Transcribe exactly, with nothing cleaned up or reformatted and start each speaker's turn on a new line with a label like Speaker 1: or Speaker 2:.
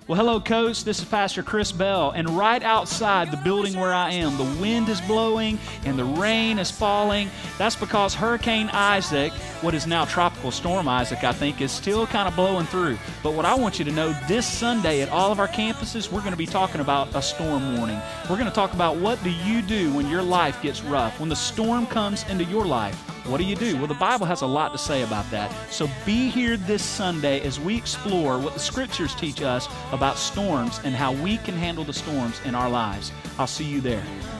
Speaker 1: Well, hello, Coach. This is Pastor Chris Bell, and right outside the building where I am, the wind is blowing and the rain is falling. That's because Hurricane Isaac, what is now Tropical Storm Isaac, I think, is still kind of blowing through. But what I want you to know, this Sunday at all of our campuses, we're going to be talking about a storm warning. We're going to talk about what do you do when your life gets rough, when the storm comes into your life. What do you do? Well, the Bible has a lot to say about that. So be here this Sunday as we explore what the Scriptures teach us about storms and how we can handle the storms in our lives. I'll see you there.